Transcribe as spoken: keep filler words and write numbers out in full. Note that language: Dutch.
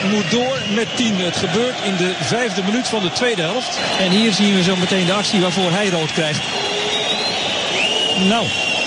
moet door met tien. Het gebeurt in de vijfde minuut van de tweede helft. En hier zien we zo meteen de actie waarvoor hij rood krijgt. Nou,